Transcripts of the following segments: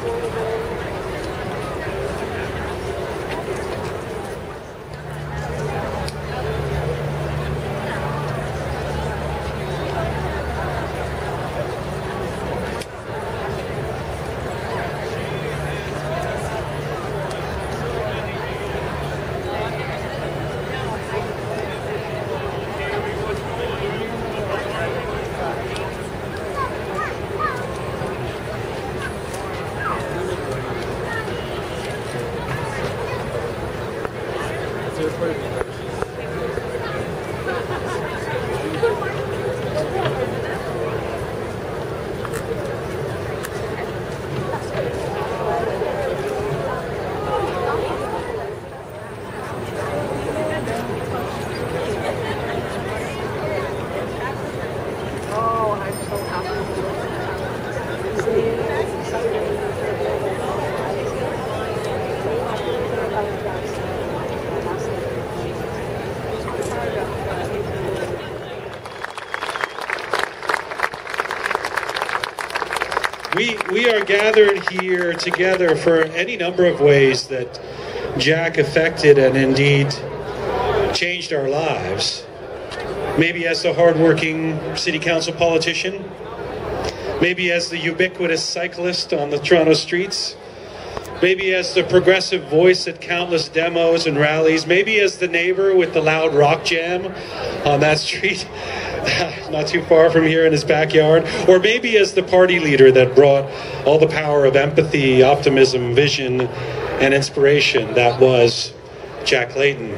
We are gathered here together for any number of ways that Jack affected and indeed changed our lives. Maybe as a hardworking city council politician, maybe as the ubiquitous cyclist on the Toronto streets, maybe as the progressive voice at countless demos and rallies, maybe as the neighbor with the loud rock jam on that street not too far from here in his backyard, or maybe as the party leader that brought all the power of empathy, optimism, vision, and inspiration that was Jack Layton.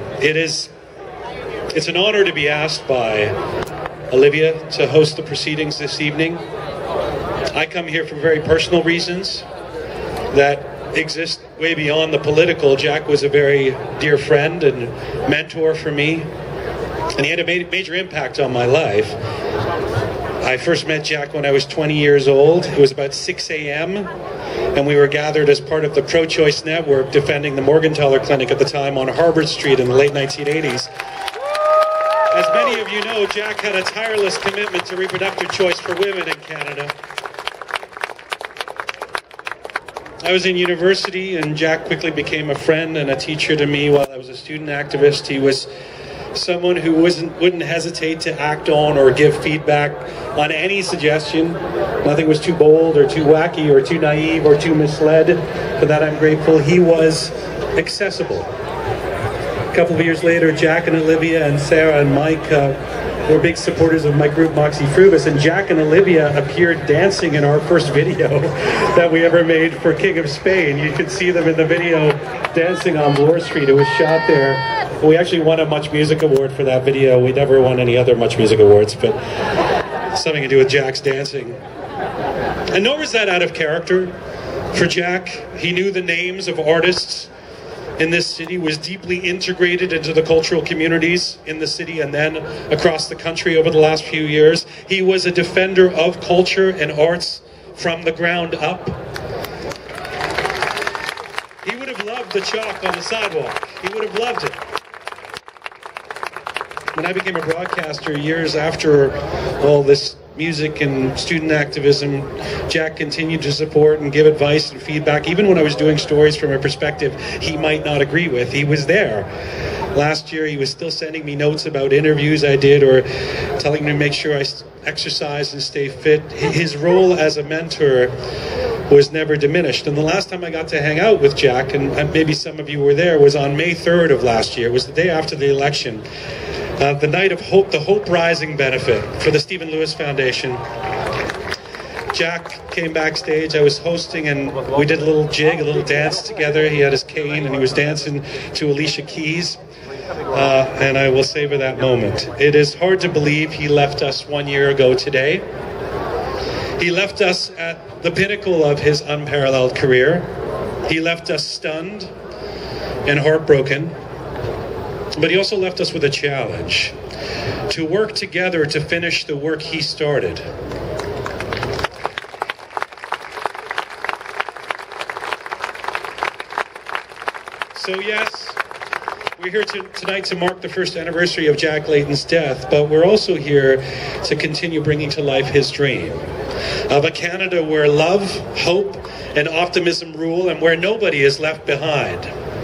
It's an honor to be asked by Olivia to host the proceedings this evening. I come here for very personal reasons that exist way beyond the political. Jack was a very dear friend and mentor for me, and he had a major impact on my life. I first met Jack when I was 20 years old. It was about 6 a.m. and we were gathered as part of the Pro-Choice Network defending the Morgentaler Clinic at the time on Harvard Street in the late 1980s. As many of you know, Jack had a tireless commitment to reproductive choice for women in Canada. I was in university, and Jack quickly became a friend and a teacher to me while I was a student activist. He was someone who wouldn't hesitate to act on or give feedback on any suggestion. Nothing was too bold or too wacky or too naive or too misled. For that I'm grateful. He was accessible. A couple of years later, Jack and Olivia and Sarah and Mike were big supporters of my group Moxie Frubus, and Jack and Olivia appeared dancing in our first video that we ever made for King of Spain. You can see them in the video dancing on Bloor Street. It was shot there. We actually won a Much Music Award for that video. We never won any other Much Music Awards, but something to do with Jack's dancing. And nor was that out of character for Jack. He knew the names of artists in this city, was deeply integrated into the cultural communities in the city and then across the country over the last few years. He was a defender of culture and arts from the ground up. He would have loved the chalk on the sidewalk. He would have loved it. When I became a broadcaster years after all this music and student activism, Jack continued to support and give advice and feedback, even when I was doing stories from a perspective he might not agree with. He was there. Last year, he was still sending me notes about interviews I did or telling me to make sure I exercise and stay fit. His role as a mentor was never diminished. And the last time I got to hang out with Jack, and maybe some of you were there, was on May 3rd of last year. It was the day after the election. The night of Hope, the Hope Rising benefit for the Stephen Lewis Foundation. Jack came backstage, I was hosting, and we did a little jig, a little dance together. He had his cane and he was dancing to Alicia Keys. And I will savor that moment. It is hard to believe he left us 1 year ago today. He left us at the pinnacle of his unparalleled career. He left us stunned and heartbroken. But he also left us with a challenge, to work together to finish the work he started. So yes, we're here tonight to mark the first anniversary of Jack Layton's death, but we're also here to continue bringing to life his dream of a Canada where love, hope, and optimism rule, and where nobody is left behind.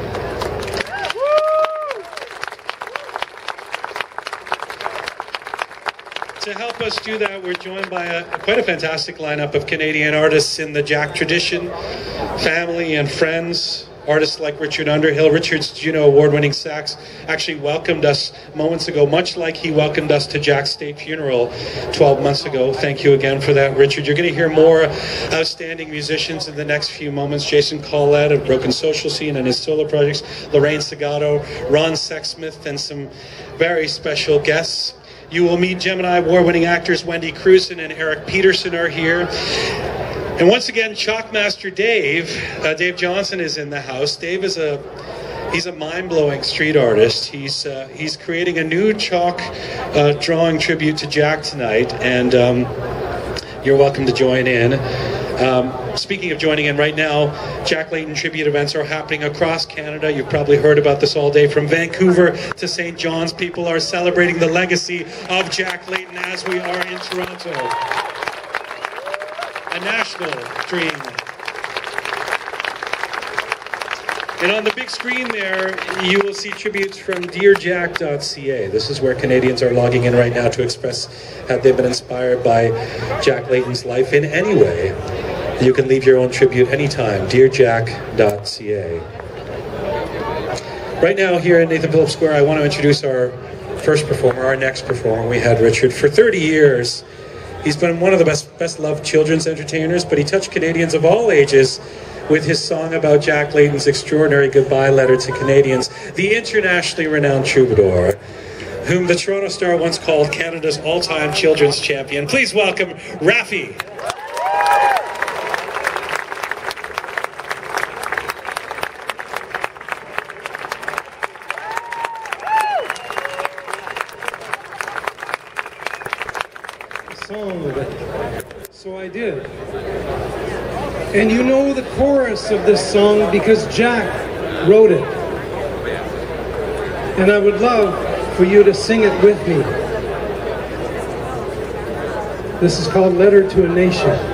To help us do that, we're joined by quite a fantastic lineup of Canadian artists in the Jack tradition, family and friends. Artists like Richard Underhill. Richard's Juno award-winning sax actually welcomed us moments ago, much like he welcomed us to Jack's state funeral 12 months ago. Thank you again for that, Richard. You're going to hear more outstanding musicians in the next few moments. Jason Collette of Broken Social Scene and his solo projects, Lorraine Segato, Ron Sexsmith, and some very special guests. You will meet Gemini award-winning actors Wendy Crewson and Eric Peterson are here. And once again, Chalkmaster Dave, Dave Johnson is in the house. Dave is he's a mind-blowing street artist. He's creating a new chalk drawing tribute to Jack tonight, and you're welcome to join in. Speaking of joining in right now, Jack Layton tribute events are happening across Canada. You've probably heard about this all day. From Vancouver to St. John's, people are celebrating the legacy of Jack Layton as we are in Toronto. A national dream. And on the big screen there, you will see tributes from DearJack.ca. This is where Canadians are logging in right now to express how they've been inspired by Jack Layton's life in any way. You can leave your own tribute anytime, DearJack.ca. Right now here at Nathan Phillips Square, I want to introduce our first performer, our next performer. We had Richard for 30 years. He's been one of the best loved children's entertainers, but he touched Canadians of all ages with his song about Jack Layton's extraordinary goodbye letter to Canadians, the internationally renowned troubadour, whom the Toronto Star once called Canada's all-time children's champion. Please welcome Raffi. So I did. And you know the chorus of this song because Jack wrote it. And I would love for you to sing it with me. This is called Letter to a Nation.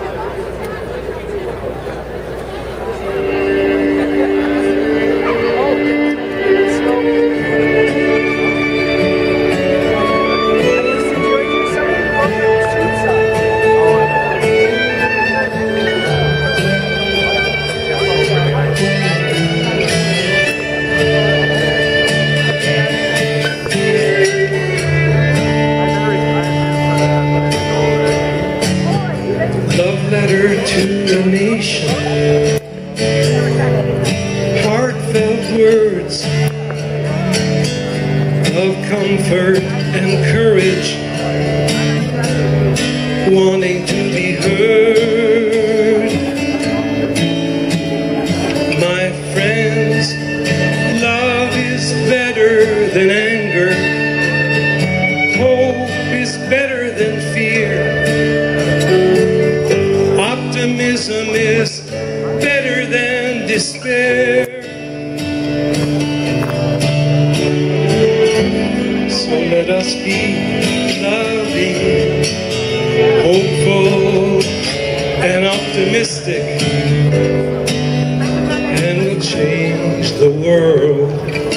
Heartfelt words of comfort and courage, wanting to be heard. My friends, love is better than anger, hope is better than fear, optimism is better than despair. So let us be loving, hopeful, and optimistic, and we'll change the world.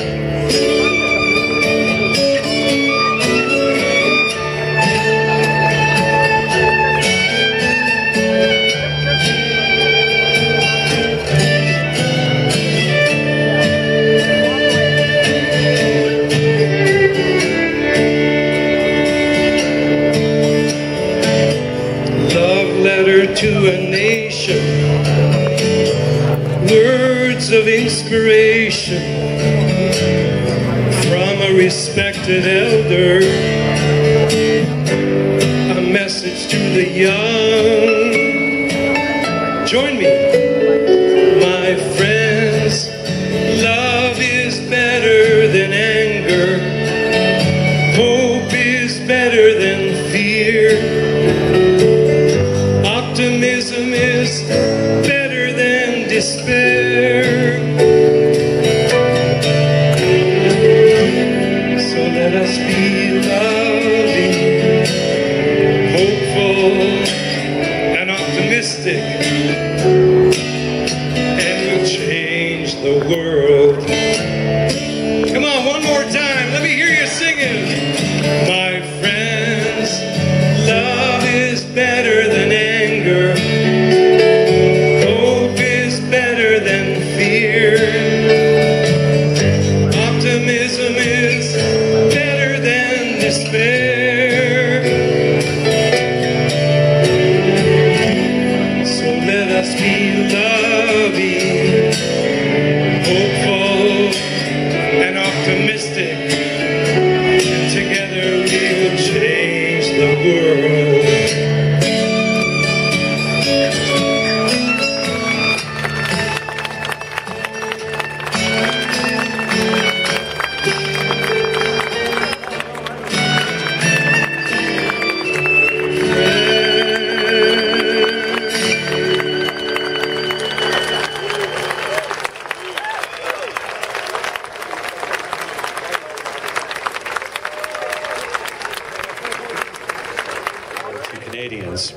To a nation, words of inspiration from a respected elder, a message to the young. Join me, my friends, love is better than anger, hope is better than fear, optimism is better than despair. So let us be loving, hopeful, and optimistic,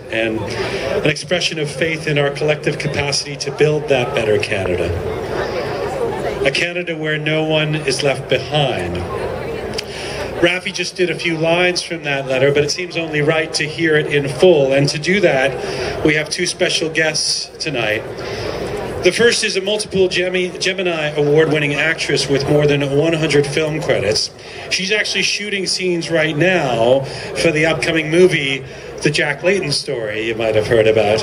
and an expression of faith in our collective capacity to build that better Canada. A Canada where no one is left behind. Raffi just did a few lines from that letter, but it seems only right to hear it in full. And to do that, we have two special guests tonight. The first is a multiple Gemini award-winning actress with more than 100 film credits. She's actually shooting scenes right now for the upcoming movie, The Jack Layton Story, you might have heard about.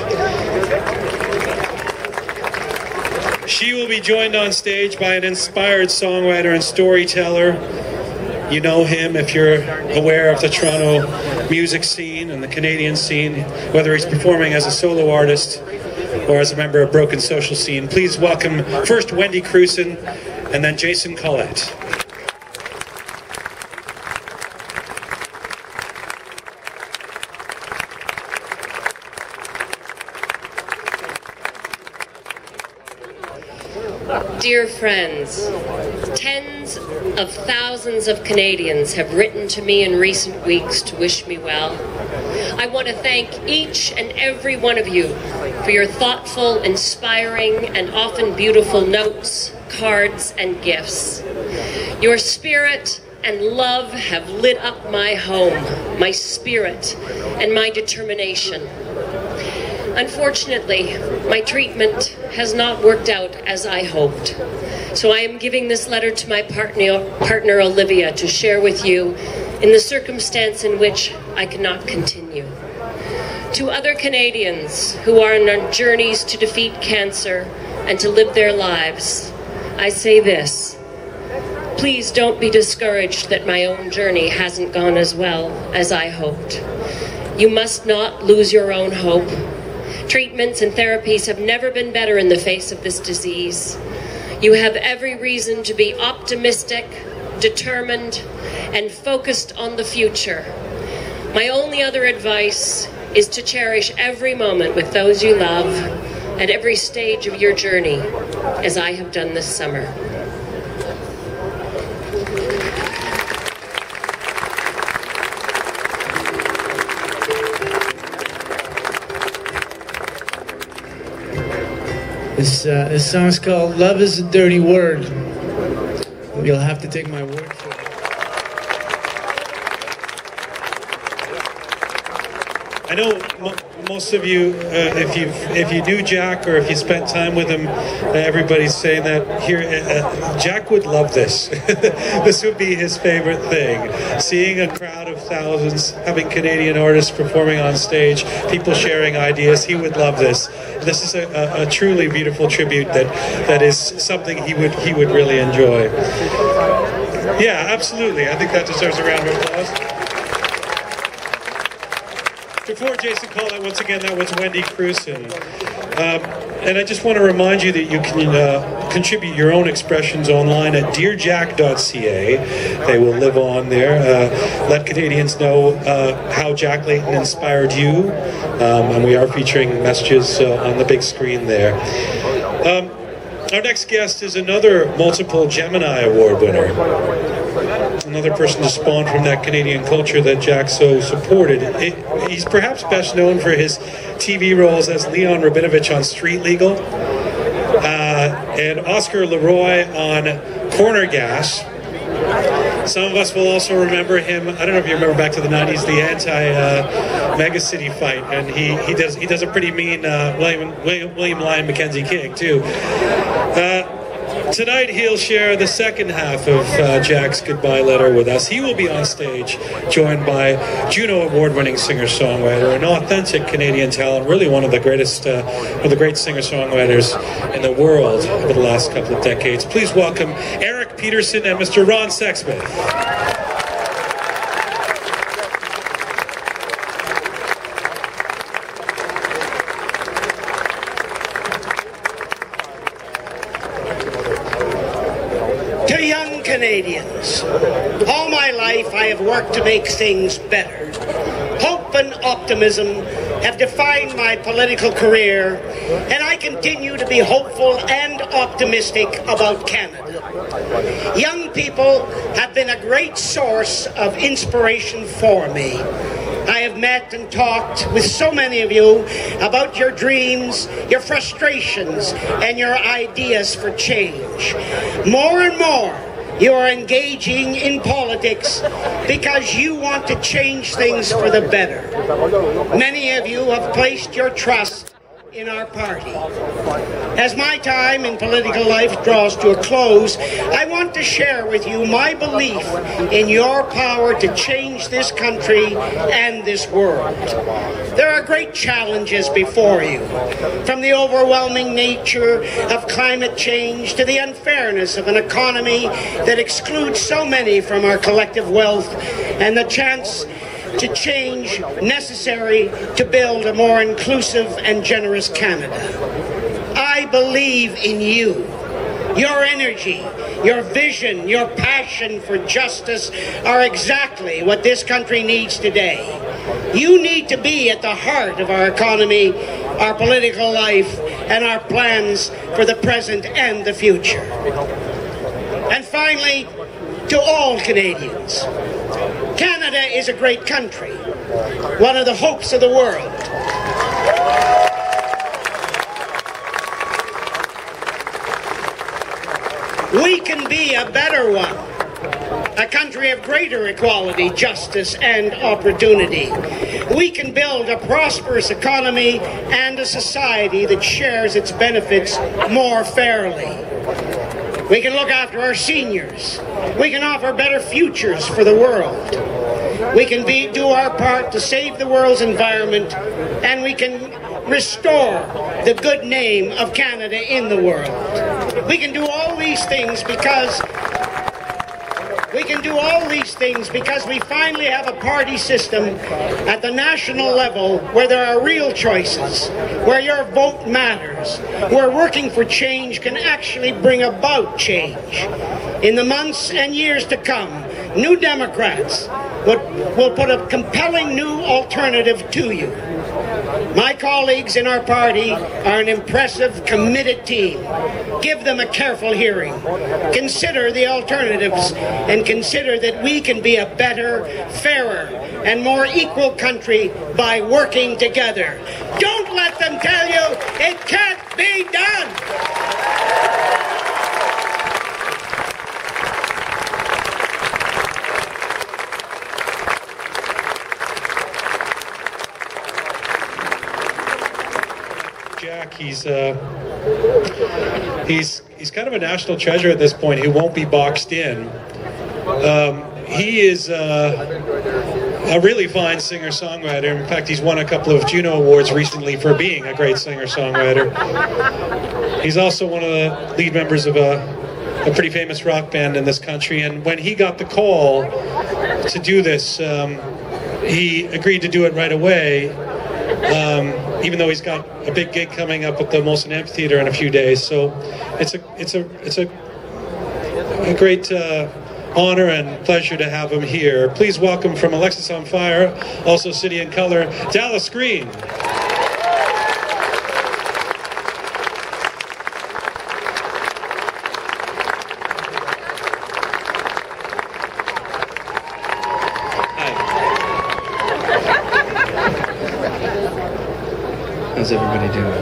She will be joined on stage by an inspired songwriter and storyteller. You know him if you're aware of the Toronto music scene and the Canadian scene, whether he's performing as a solo artist or as a member of Broken Social Scene. Please welcome first Wendy Crewson and then Jason Collette. Dear friends, tens of thousands of Canadians have written to me in recent weeks to wish me well. I want to thank each and every one of you for your thoughtful, inspiring, and often beautiful notes, cards, and gifts. Your spirit and love have lit up my home, my spirit, and my determination. Unfortunately, my treatment has not worked out as I hoped. So I am giving this letter to my partner Olivia to share with you in the circumstance in which I cannot continue. To other Canadians who are on their journeys to defeat cancer and to live their lives, I say this: please don't be discouraged that my own journey hasn't gone as well as I hoped. You must not lose your own hope. Treatments and therapies have never been better in the face of this disease. You have every reason to be optimistic, determined, and focused on the future. My only other advice is to cherish every moment with those you love at every stage of your journey, as I have done this summer. This song's called Love is a Dirty Word. You'll have to take my word for it. I know most of you, if you knew Jack or if you spent time with him, everybody's saying that here. Jack would love this. This would be his favorite thing. Seeing a crowd of thousands, having Canadian artists performing on stage, people sharing ideas. He would love this. This is a truly beautiful tribute that is something he would really enjoy. Yeah, absolutely. I think that deserves a round of applause. Before Jason Collette, once again, that was Wendy Crewson. And I just want to remind you that you can contribute your own expressions online at dearjack.ca. They will live on there. Let Canadians know how Jack Layton inspired you. And we are featuring messages on the big screen there. Our next guest is another multiple Gemini Award winner. Another person to spawn from that Canadian culture that Jack so supported. He's perhaps best known for his TV roles as Leon Rabinovich on Street Legal, and Oscar Leroy on Corner Gas. Some of us will also remember him. I don't know if you remember back to the 90s, the anti-Mega City fight, and he does a pretty mean William Lyon Mackenzie King too. Tonight he'll share the second half of Jack's goodbye letter with us. He will be on stage, joined by Juno Award-winning singer-songwriter, an authentic Canadian talent, really one of the greatest, one of the great singer-songwriters in the world over the last couple of decades. Please welcome Eric Peterson and Mr. Ron Sexsmith. Canadians. All my life I have worked to make things better. Hope and optimism have defined my political career, and I continue to be hopeful and optimistic about Canada. Young people have been a great source of inspiration for me. I have met and talked with so many of you about your dreams, your frustrations, and your ideas for change. More and more, you are engaging in politics because you want to change things for the better. Many of you have placed your trust in our party. As my time in political life draws to a close, I want to share with you my belief in your power to change this country and this world. There are great challenges before you, from the overwhelming nature of climate change to the unfairness of an economy that excludes so many from our collective wealth and the chance to change necessary to build a more inclusive and generous Canada. I believe in you. Your energy, your vision, your passion for justice are exactly what this country needs today. You need to be at the heart of our economy, our political life, and our plans for the present and the future. And finally, to all Canadians, Canada is a great country, one of the hopes of the world. We can be a better one, a country of greater equality, justice, and opportunity. We can build a prosperous economy and a society that shares its benefits more fairly. We can look after our seniors. We can offer better futures for the world. We can do our part to save the world's environment, and we can restore the good name of Canada in the world. We can do all these things because we finally have a party system at the national level where there are real choices, where your vote matters, where working for change can actually bring about change. In the months and years to come, New Democrats will put a compelling new alternative to you. My colleagues in our party are an impressive, committed team. Give them a careful hearing. Consider the alternatives and consider that we can be a better, fairer, and more equal country by working together. Don't let them tell you it can't be done! Jack, he's kind of a national treasure at this point who won't be boxed in. He is a really fine singer-songwriter. In fact, he's won a couple of Juno Awards recently for being a great singer-songwriter. He's also one of the lead members of a pretty famous rock band in this country, and when he got the call to do this, he agreed to do it right away. Even though he's got a big gig coming up at the Molson Amphitheater in a few days, so it's a great honor and pleasure to have him here. Please welcome from Alexis on Fire, also City and Color, Dallas Green. How's everybody doing?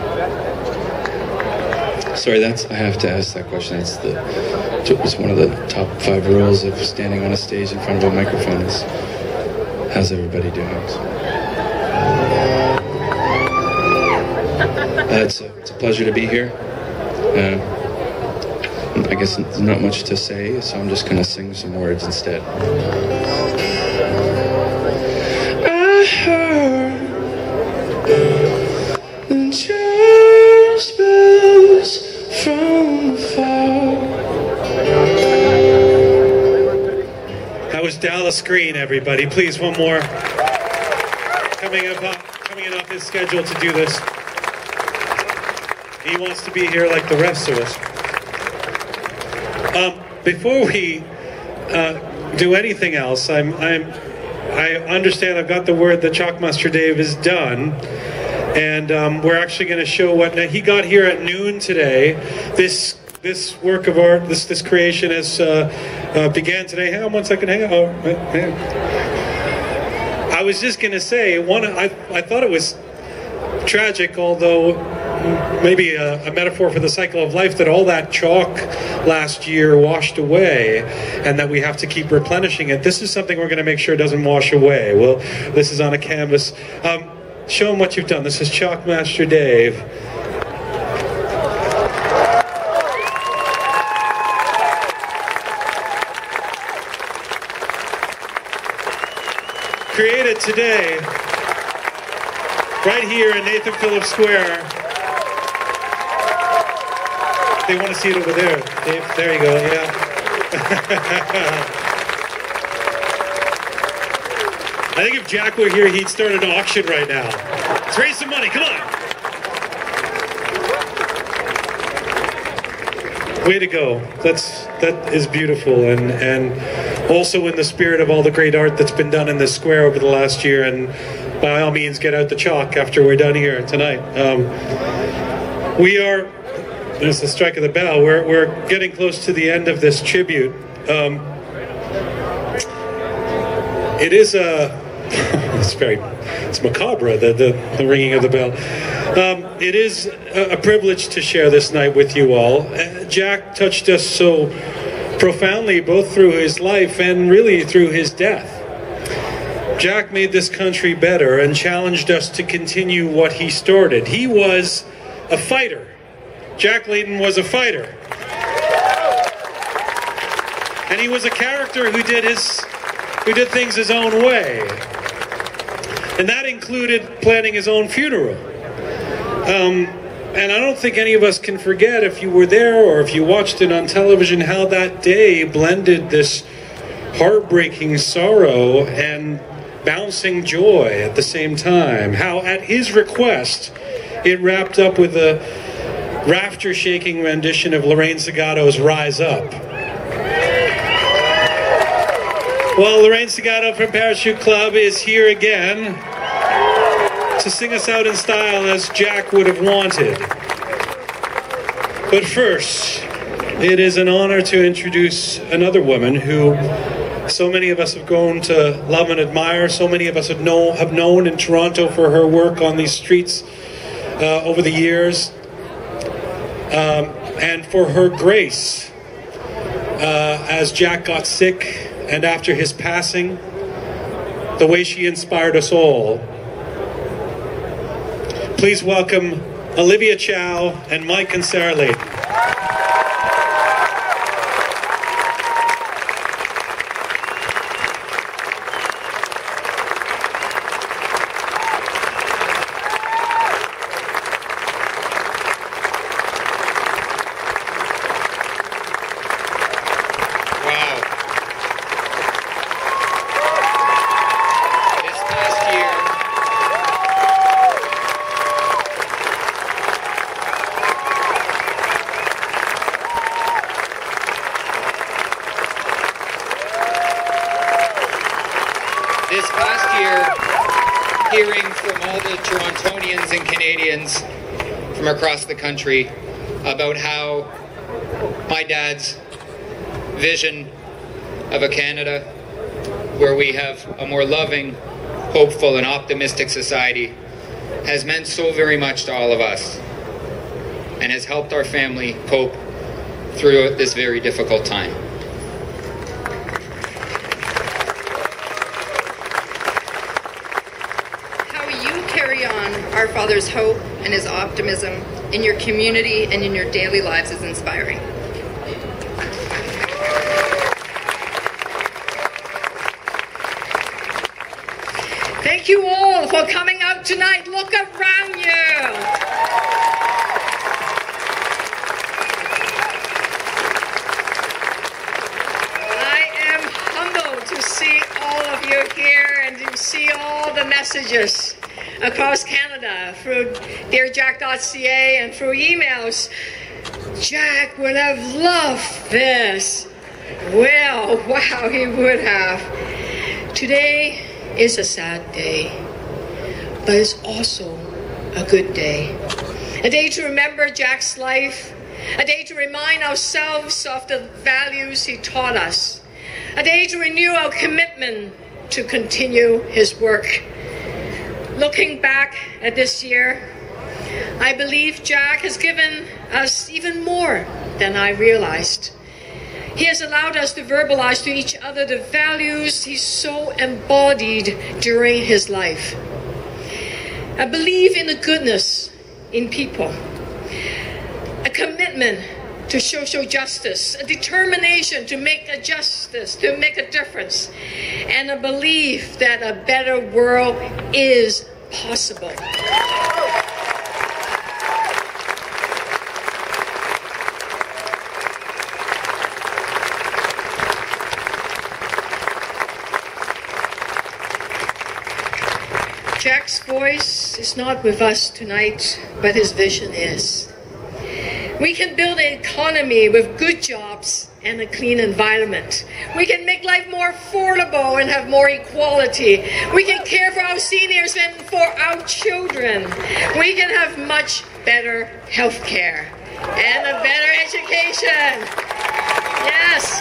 Sorry, I have to ask that question. It's one of the top 5 rules of standing on a stage in front of a microphone is, how's everybody doing? It's a pleasure to be here. I guess there's not much to say, so I'm just going to sing some words instead. I heard the church bells from afar. That was Dallas Green, everybody. Please, one more. Coming in off his schedule to do this. He wants to be here like the rest of us. Before we do anything else, I understand I've got the word that Chalkmaster Dave is done, and we're actually going to show what he got here at noon today. This work of art, this creation began today. Hang on one second. Hang on. was just going to say, I thought it was tragic, although maybe a metaphor for the cycle of life, that all that chalk last year washed away and that we have to keep replenishing it. This is something we're going to make sure doesn't wash away. Well, this is on a canvas. Show them what you've done. This is Chalkmaster Dave. Created today, right here in Nathan Phillips Square. They want to see it over there. Dave, there you go, yeah. I think if Jack were here, he'd start an auction right now. Let's raise some money, come on. Way to go. That is beautiful, and also in the spirit of all the great art that's been done in this square over the last year, and by all means get out the chalk after we're done here tonight. There's the strike of the bell. We're getting close to the end of this tribute. It is it's macabre, the ringing of the bell. It is a privilege to share this night with you all. Jack touched us so profoundly, both through his life and really through his death. Jack made this country better and challenged us to continue what he started. He was a fighter. Jack Layton was a fighter. And he was a character who did things his own way. And that included planning his own funeral. And I don't think any of us can forget, if you were there or if you watched it on television, how that day blended this heartbreaking sorrow and bouncing joy at the same time. How at his request, it wrapped up with a rafter-shaking rendition of Lorraine Segato's Rise Up. Well, Lorraine Segato from Parachute Club is here again to sing us out in style as Jack would have wanted. But first, it is an honor to introduce another woman who so many of us have grown to love and admire. So many of us have known in Toronto for her work on these streets over the years. And for her grace as Jack got sick and after his passing, the way she inspired us all. Please welcome Olivia Chow and Mike and Sarah Layton. This past year, hearing from all the Torontonians and Canadians from across the country about how my dad's vision of a Canada where we have a more loving, hopeful, and optimistic society has meant so very much to all of us and has helped our family cope through this very difficult time. Our Father's hope and his optimism in your community and in your daily lives is inspiring. Thank you all for coming out tonight. Look around you. I am humbled to see all of you here and to see all the messages across Canada through dearjack.ca and through emails. Jack would have loved this. Well, wow, he would have. Today is a sad day, but it's also a good day. A day to remember Jack's life, a day to remind ourselves of the values he taught us, a day to renew our commitment to continue his work. Looking back at this year, I believe Jack has given us even more than I realized. He has allowed us to verbalize to each other the values he so embodied during his life. I believe in the goodness in people, a commitment to social justice, a determination to make a justice, to make a difference, and a belief that a better world is possible. Jack's voice is not with us tonight, but his vision is. We can build an economy with good jobs and a clean environment. We can make life more affordable and have more equality. We can care for our seniors and for our children. We can have much better health care and a better education. Yes,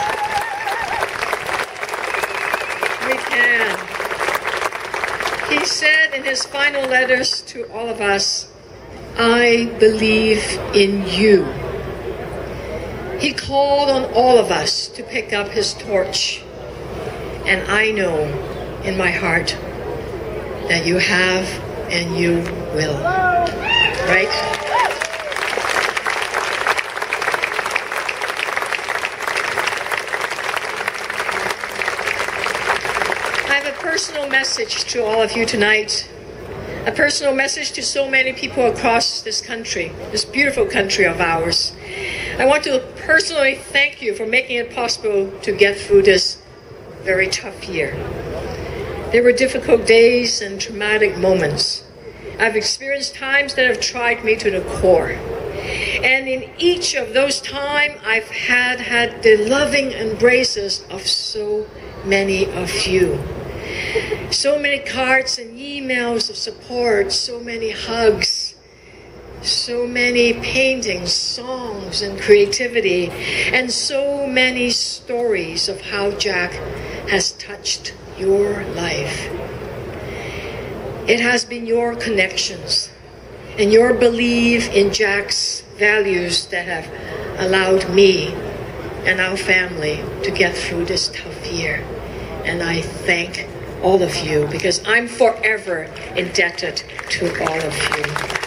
we can. He said in his final letters to all of us, "I believe in you." He called on all of us to pick up his torch. And I know in my heart that you have and you will. Right? I have a personal message to all of you tonight. A personal message to so many people across this country, this beautiful country of ours. I want to personally thank you for making it possible to get through this very tough year. There were difficult days and traumatic moments. I've experienced times that have tried me to the core. And in each of those times, I've had the loving embraces of so many of you. So many cards and emails of support, so many hugs, so many paintings, songs, and creativity, and so many stories of how Jack has touched your life. It has been your connections and your belief in Jack's values that have allowed me and our family to get through this tough year. And I thank all of you, because I'm forever indebted to all of you.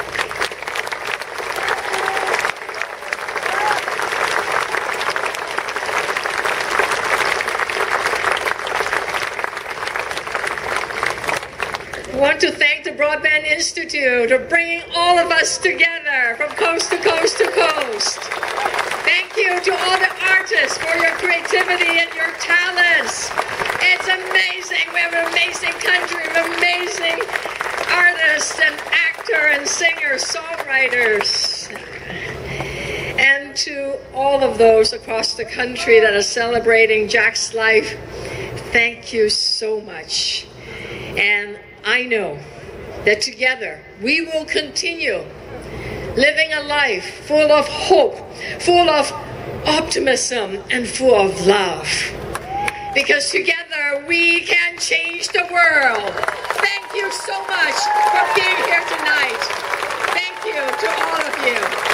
I want to thank the Broadband Institute for bringing all of us together from coast to coast to coast. Thank you to all the artists for your creativity and your talents. It's amazing. We have an amazing country with amazing artists and actors and singers, songwriters. And to all of those across the country that are celebrating Jack's life, thank you so much. And I know that together we will continue living a life full of hope, full of optimism, and full of love. Because together we can change the world. Thank you so much for being here tonight. Thank you to all of you.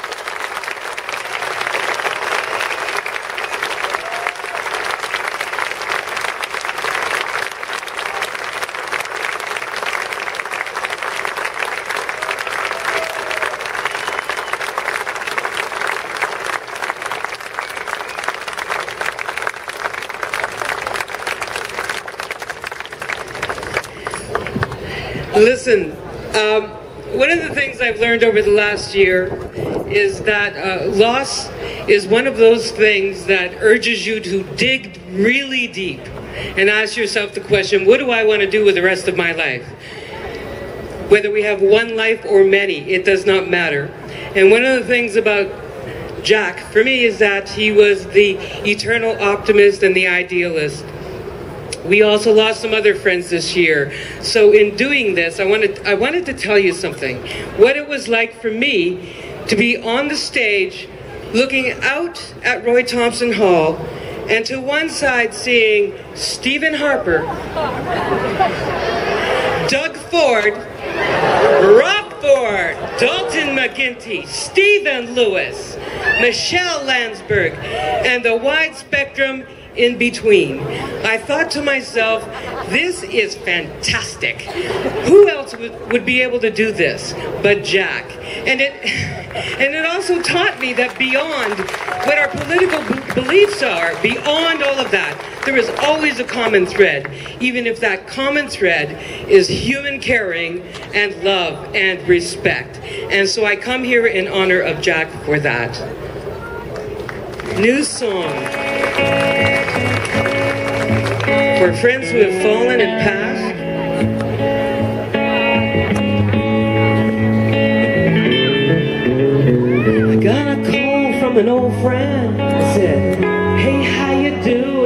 Listen, one of the things I've learned over the last year is that loss is one of those things that urges you to dig really deep and ask yourself the question, what do I want to do with the rest of my life? Whether we have one life or many, it does not matter. And one of the things about Jack, for me, is that he was the eternal optimist and the idealist. We also lost some other friends this year. So in doing this, I wanted to tell you something. What it was like for me to be on the stage looking out at Roy Thomson Hall And to one side seeing Stephen Harper, Doug Ford, Rob Ford, Dalton McGuinty, Stephen Lewis, Michelle Landsberg, and the wide spectrum in between. I thought to myself, this is fantastic. Who else would be able to do this but Jack? And it also taught me that beyond what our political beliefs are, beyond all of that, there is always a common thread, even if that common thread is human caring and love and respect. And so I come here in honor of Jack for that. New song. For friends who have fallen and passed. I got a call from an old friend. Said, hey, how you doing?